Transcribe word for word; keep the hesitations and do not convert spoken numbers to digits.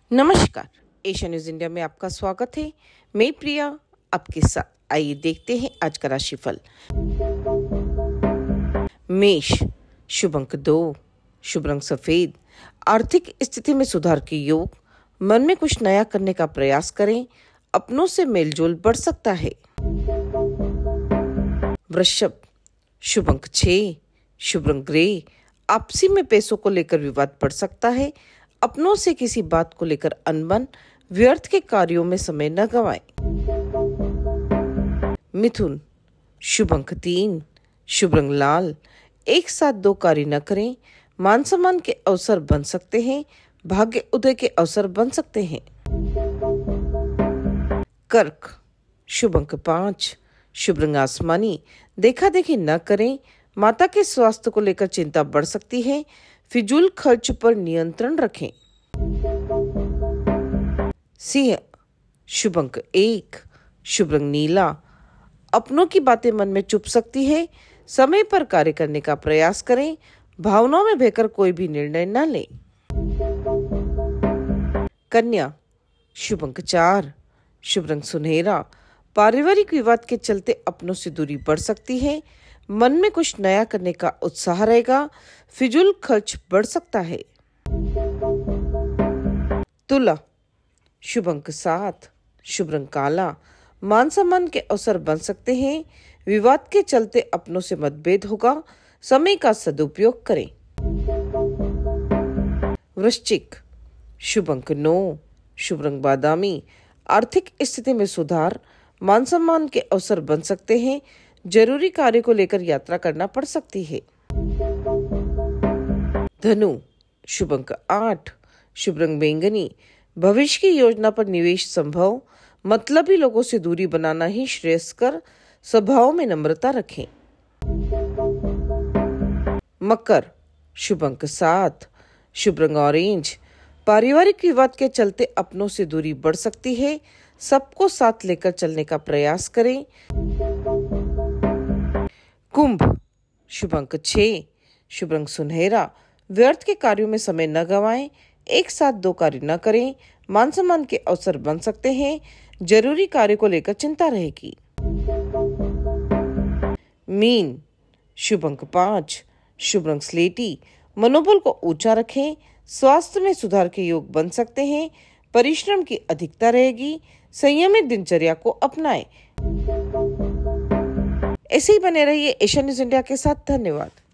नमस्कार, Asia news India में आपका स्वागत है। मैं प्रिया आपके साथ। आइए देखते हैं आज का राशिफल। मेष, शुभ अंक दो, शुभ रंग सफेद। आर्थिक स्थिति में सुधार के योग। मन में कुछ नया करने का प्रयास करें, अपनों से मेलजोल बढ़ सकता है। वृषभ, शुभ अंक छह, शुभ रंग ग्रे। आपसी में पैसों को लेकर विवाद बढ़ सकता है। अपनों से किसी बात को लेकर अनबन। व्यर्थ के कार्यों में समय न गंवाएं। मिथुन, शुभ अंक तीन, शुभ रंग लाल। एक साथ दो कार्य न करें, मान सम्मान के अवसर बन सकते हैं। भाग्य उदय के अवसर बन सकते हैं। कर्क, शुभ अंक पाँच, शुभ रंग आसमानी। देखा देखी न करें, माता के स्वास्थ्य को लेकर चिंता बढ़ सकती है। फिजूल खर्च पर नियंत्रण रखें। सिंह, शुभ अंक एक, शुभ रंग नीला। अपनों की बातें मन में चुप सकती है। समय पर कार्य करने का प्रयास करें। भावनाओं में बहकर कोई भी निर्णय न लें। कन्या, शुभ अंक चार, शुभ रंग सुनहरा। पारिवारिक विवाद के चलते अपनों से दूरी बढ़ सकती है। मन में कुछ नया करने का उत्साह रहेगा। फिजूल खर्च बढ़ सकता है। तुला, शुभ अंक सात, शुभ रंग काला। मान सम्मान के अवसर बन सकते हैं। विवाद के चलते अपनों से मतभेद होगा। समय का सदुपयोग करें। वृश्चिक, शुभ अंक नौ, शुभ रंग बादामी। आर्थिक स्थिति में सुधार। मान सम्मान के अवसर बन सकते हैं। जरूरी कार्य को लेकर यात्रा करना पड़ सकती है। धनु, शुभ अंक आठ, शुभ रंग बैंगनी। भविष्य की योजना पर निवेश संभव। मतलबी लोगों से दूरी बनाना ही श्रेयस्कर। स्वभाव में नम्रता रखें। मकर, शुभ अंक सात, शुभ रंग ऑरेंज। पारिवारिक विवाद के चलते अपनों से दूरी बढ़ सकती है। सबको साथ लेकर चलने का प्रयास करें। कुंभ, शुभ अंक छह, शुभ रंग सुनहरा। व्यर्थ के कार्यों में समय न गंवाएं। एक साथ दो कार्य न करें। मान सम्मान के अवसर बन सकते हैं। जरूरी कार्य को लेकर चिंता रहेगी। मीन, शुभ अंक पाँच, शुभ रंग स्लेटी। मनोबल को ऊंचा रखें। स्वास्थ्य में सुधार के योग बन सकते हैं। परिश्रम की अधिकता रहेगी। संयमित दिनचर्या को अपनाएं। ऐसे ही बने रहिए एशिया न्यूज इंडिया के साथ। धन्यवाद।